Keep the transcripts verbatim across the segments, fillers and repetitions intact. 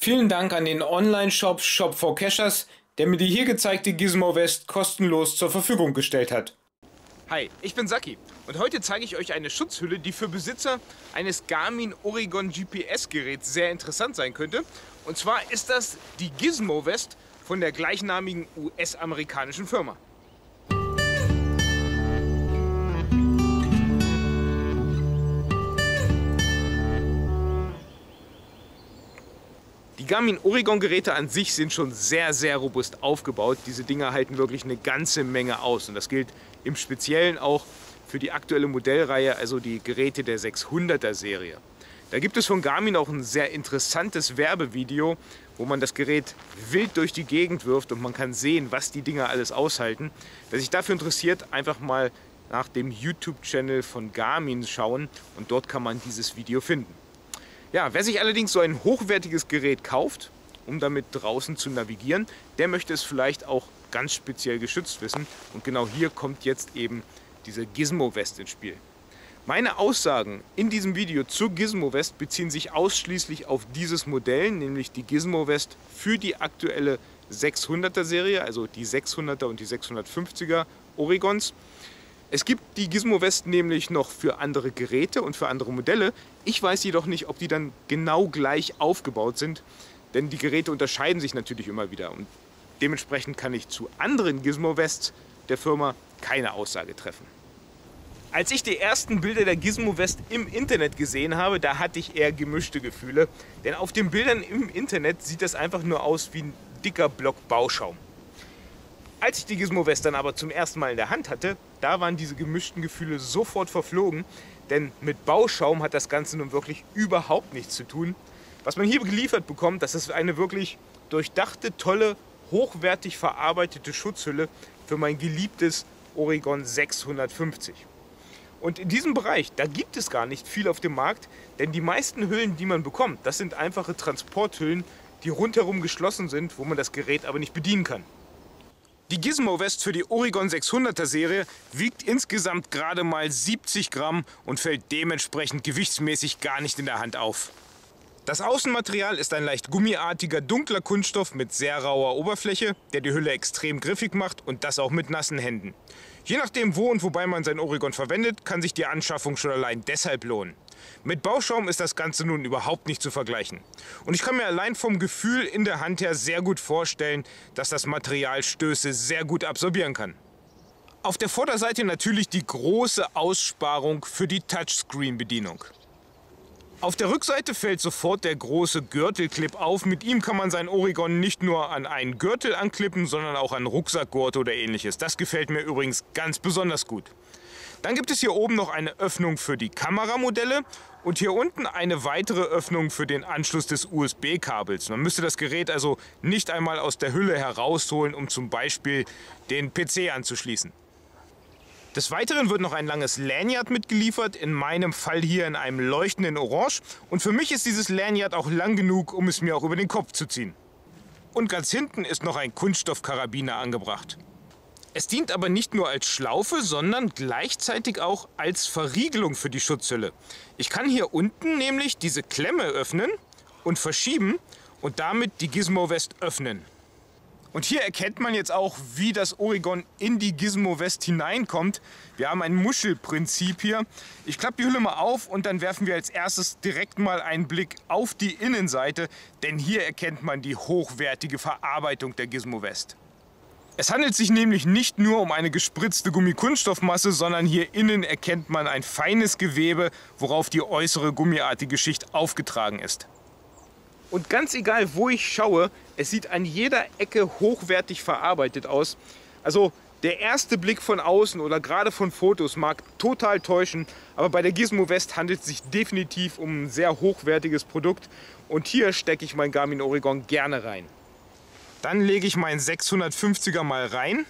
Vielen Dank an den Online-Shop Shop for Cachers, der mir die hier gezeigte Gizmo West kostenlos zur Verfügung gestellt hat. Hi, ich bin Saki und heute zeige ich euch eine Schutzhülle, die für Besitzer eines Garmin Oregon G P S-Geräts sehr interessant sein könnte. Und zwar ist das die Gizmo West von der gleichnamigen U S-amerikanischen Firma. Die Garmin Oregon Geräte an sich sind schon sehr, sehr robust aufgebaut. Diese Dinger halten wirklich eine ganze Menge aus. Und das gilt im Speziellen auch für die aktuelle Modellreihe, also die Geräte der sechshunderter Serie. Da gibt es von Garmin auch ein sehr interessantes Werbevideo, wo man das Gerät wild durch die Gegend wirft und man kann sehen, was die Dinger alles aushalten. Wer sich dafür interessiert, einfach mal nach dem YouTube-Channel von Garmin schauen und dort kann man dieses Video finden. Ja, wer sich allerdings so ein hochwertiges Gerät kauft, um damit draußen zu navigieren, der möchte es vielleicht auch ganz speziell geschützt wissen. Und genau hier kommt jetzt eben diese Gizmo West ins Spiel. Meine Aussagen in diesem Video zur Gizmo West beziehen sich ausschließlich auf dieses Modell, nämlich die Gizmo West für die aktuelle sechshunderter Serie, also die sechshunderter und die sechshundertfünfziger Oregons. Es gibt die Gizmo West nämlich noch für andere Geräte und für andere Modelle. Ich weiß jedoch nicht, ob die dann genau gleich aufgebaut sind, denn die Geräte unterscheiden sich natürlich immer wieder. Und dementsprechend kann ich zu anderen Gizmo Wests der Firma keine Aussage treffen. Als ich die ersten Bilder der Gizmo West im Internet gesehen habe, da hatte ich eher gemischte Gefühle. Denn auf den Bildern im Internet sieht das einfach nur aus wie ein dicker Block Bauschaum. Als ich die Gizmo West dann aber zum ersten Mal in der Hand hatte, da waren diese gemischten Gefühle sofort verflogen, denn mit Bauschaum hat das Ganze nun wirklich überhaupt nichts zu tun. Was man hier geliefert bekommt, das ist eine wirklich durchdachte, tolle, hochwertig verarbeitete Schutzhülle für mein geliebtes Oregon sechshundertfünfzig. Und in diesem Bereich, da gibt es gar nicht viel auf dem Markt, denn die meisten Hüllen, die man bekommt, das sind einfache Transporthüllen, die rundherum geschlossen sind, wo man das Gerät aber nicht bedienen kann. Die Gizmo West für die Oregon sechshunderter Serie wiegt insgesamt gerade mal siebzig Gramm und fällt dementsprechend gewichtsmäßig gar nicht in der Hand auf. Das Außenmaterial ist ein leicht gummiartiger, dunkler Kunststoff mit sehr rauer Oberfläche, der die Hülle extrem griffig macht und das auch mit nassen Händen. Je nachdem, wo und wobei man sein Oregon verwendet, kann sich die Anschaffung schon allein deshalb lohnen. Mit Bauschaum ist das Ganze nun überhaupt nicht zu vergleichen. Und ich kann mir allein vom Gefühl in der Hand her sehr gut vorstellen, dass das Material Stöße sehr gut absorbieren kann. Auf der Vorderseite natürlich die große Aussparung für die Touchscreen-Bedienung. Auf der Rückseite fällt sofort der große Gürtelclip auf. Mit ihm kann man sein Oregon nicht nur an einen Gürtel anklippen, sondern auch an Rucksackgurte oder ähnliches. Das gefällt mir übrigens ganz besonders gut. Dann gibt es hier oben noch eine Öffnung für die Kameramodelle und hier unten eine weitere Öffnung für den Anschluss des U S B-Kabels. Man müsste das Gerät also nicht einmal aus der Hülle herausholen, um zum Beispiel den P C anzuschließen. Des Weiteren wird noch ein langes Lanyard mitgeliefert, in meinem Fall hier in einem leuchtenden Orange. Und für mich ist dieses Lanyard auch lang genug, um es mir auch über den Kopf zu ziehen. Und ganz hinten ist noch ein Kunststoffkarabiner angebracht. Es dient aber nicht nur als Schlaufe, sondern gleichzeitig auch als Verriegelung für die Schutzhülle. Ich kann hier unten nämlich diese Klemme öffnen und verschieben und damit die Gizmo West öffnen. Und hier erkennt man jetzt auch, wie das Oregon in die Gizmo West hineinkommt. Wir haben ein Muschelprinzip hier. Ich klappe die Hülle mal auf und dann werfen wir als erstes direkt mal einen Blick auf die Innenseite, denn hier erkennt man die hochwertige Verarbeitung der Gizmo West. Es handelt sich nämlich nicht nur um eine gespritzte Gummikunststoffmasse, sondern hier innen erkennt man ein feines Gewebe, worauf die äußere gummiartige Schicht aufgetragen ist. Und ganz egal, wo ich schaue, es sieht an jeder Ecke hochwertig verarbeitet aus. Also der erste Blick von außen oder gerade von Fotos mag total täuschen, aber bei der Gizmo West handelt es sich definitiv um ein sehr hochwertiges Produkt. Und hier stecke ich mein Garmin Oregon gerne rein. Dann lege ich meinen sechshundertfünfziger mal rein.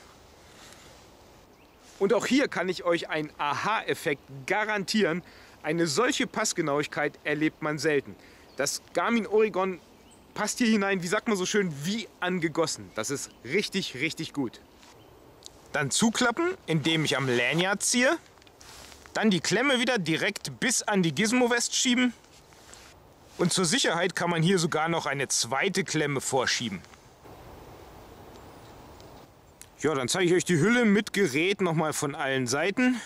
Und auch hier kann ich euch einen Aha-Effekt garantieren. Eine solche Passgenauigkeit erlebt man selten. Das Garmin Oregon passt hier hinein, wie sagt man so schön, wie angegossen. Das ist richtig, richtig gut. Dann zuklappen, indem ich am Lanyard ziehe. Dann die Klemme wieder direkt bis an die Gizmo West schieben. Und zur Sicherheit kann man hier sogar noch eine zweite Klemme vorschieben. Ja, dann zeige ich euch die Hülle mit Gerät nochmal von allen Seiten.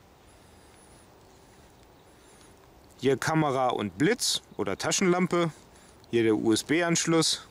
Hier Kamera und Blitz oder Taschenlampe. Hier der U S B-Anschluss.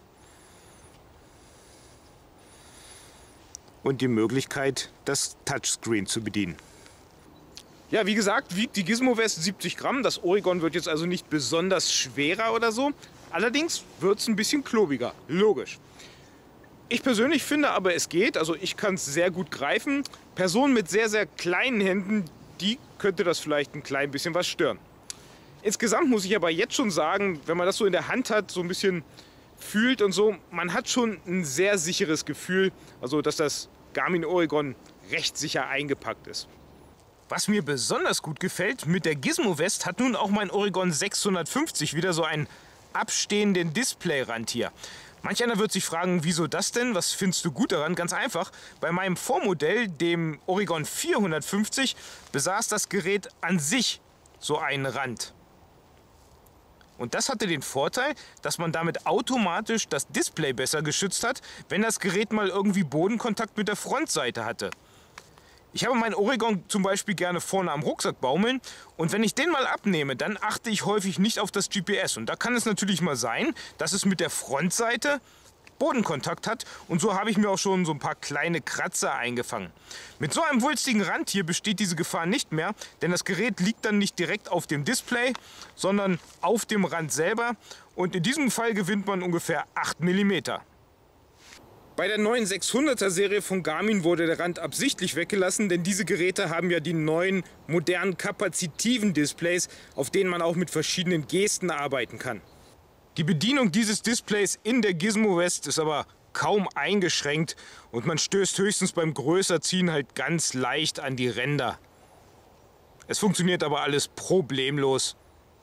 Und die Möglichkeit, das Touchscreen zu bedienen. Ja, wie gesagt, wiegt die Gizmo-West siebzig Gramm. Das Oregon wird jetzt also nicht besonders schwerer oder so. Allerdings wird es ein bisschen klobiger, logisch. Ich persönlich finde aber, es geht. Also ich kann es sehr gut greifen. Personen mit sehr, sehr kleinen Händen, die könnte das vielleicht ein klein bisschen was stören. Insgesamt muss ich aber jetzt schon sagen, wenn man das so in der Hand hat, so ein bisschen fühlt und so, man hat schon ein sehr sicheres Gefühl, also dass das Garmin Oregon recht sicher eingepackt ist. Was mir besonders gut gefällt, mit der Gizmo-West hat nun auch mein Oregon sechshundertfünfzig wieder so einen abstehenden Displayrand hier. Manch einer wird sich fragen, wieso das denn? Was findest du gut daran? Ganz einfach, bei meinem Vormodell, dem Oregon vierhundertfünfzig, besaß das Gerät an sich so einen Rand. Und das hatte den Vorteil, dass man damit automatisch das Display besser geschützt hat, wenn das Gerät mal irgendwie Bodenkontakt mit der Frontseite hatte. Ich habe meinen Oregon zum Beispiel gerne vorne am Rucksack baumeln und wenn ich den mal abnehme, dann achte ich häufig nicht auf das G P S. Und da kann es natürlich mal sein, dass es mit der Frontseite Bodenkontakt hat und so habe ich mir auch schon so ein paar kleine Kratzer eingefangen. Mit so einem wulstigen Rand hier besteht diese Gefahr nicht mehr, denn das Gerät liegt dann nicht direkt auf dem Display, sondern auf dem Rand selber und in diesem Fall gewinnt man ungefähr acht Millimeter. Bei der neuen sechshunderter Serie von Garmin wurde der Rand absichtlich weggelassen, denn diese Geräte haben ja die neuen, modernen, kapazitiven Displays, auf denen man auch mit verschiedenen Gesten arbeiten kann. Die Bedienung dieses Displays in der Gizmo-West ist aber kaum eingeschränkt und man stößt höchstens beim Größerziehen halt ganz leicht an die Ränder. Es funktioniert aber alles problemlos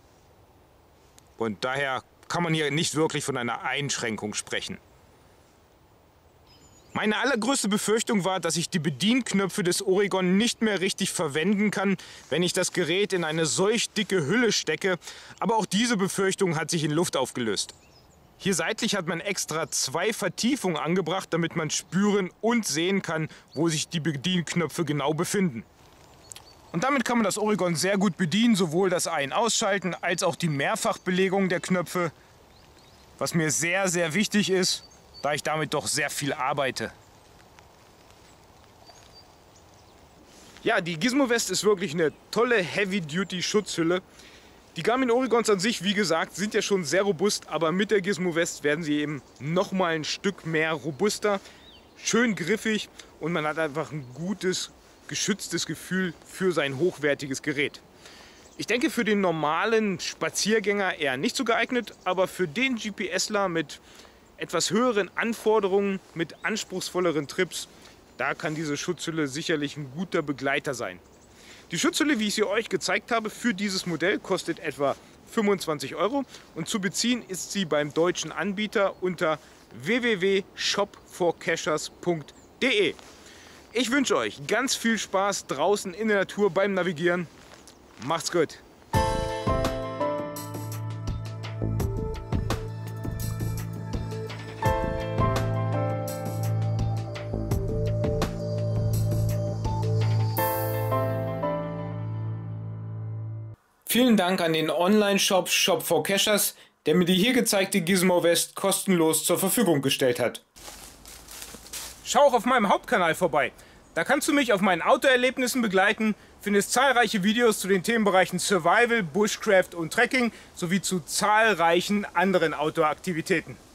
und daher kann man hier nicht wirklich von einer Einschränkung sprechen. Meine allergrößte Befürchtung war, dass ich die Bedienknöpfe des Oregon nicht mehr richtig verwenden kann, wenn ich das Gerät in eine solch dicke Hülle stecke, aber auch diese Befürchtung hat sich in Luft aufgelöst. Hier seitlich hat man extra zwei Vertiefungen angebracht, damit man spüren und sehen kann, wo sich die Bedienknöpfe genau befinden. Und damit kann man das Oregon sehr gut bedienen, sowohl das Ein- und Ausschalten als auch die Mehrfachbelegung der Knöpfe, was mir sehr, sehr wichtig ist, da ich damit doch sehr viel arbeite. Ja, die Gizmo-West ist wirklich eine tolle Heavy-Duty-Schutzhülle. Die Garmin Oregons an sich, wie gesagt, sind ja schon sehr robust, aber mit der Gizmo-West werden sie eben noch mal ein Stück mehr robuster, schön griffig und man hat einfach ein gutes, geschütztes Gefühl für sein hochwertiges Gerät. Ich denke, für den normalen Spaziergänger eher nicht so geeignet, aber für den GPSler mit etwas höheren Anforderungen, mit anspruchsvolleren Trips, da kann diese Schutzhülle sicherlich ein guter Begleiter sein. Die Schutzhülle, wie ich sie euch gezeigt habe, für dieses Modell kostet etwa fünfundzwanzig Euro und zu beziehen ist sie beim deutschen Anbieter unter w w w punkt shop for cachers punkt de. Ich wünsche euch ganz viel Spaß draußen in der Natur beim Navigieren. Macht's gut! Vielen Dank an den Online-Shop Shop for Cachers, der mir die hier gezeigte Gizmo-West kostenlos zur Verfügung gestellt hat. Schau auch auf meinem Hauptkanal vorbei. Da kannst du mich auf meinen Outdoor-Erlebnissen begleiten, findest zahlreiche Videos zu den Themenbereichen Survival, Bushcraft und Trekking sowie zu zahlreichen anderen Outdoor-Aktivitäten.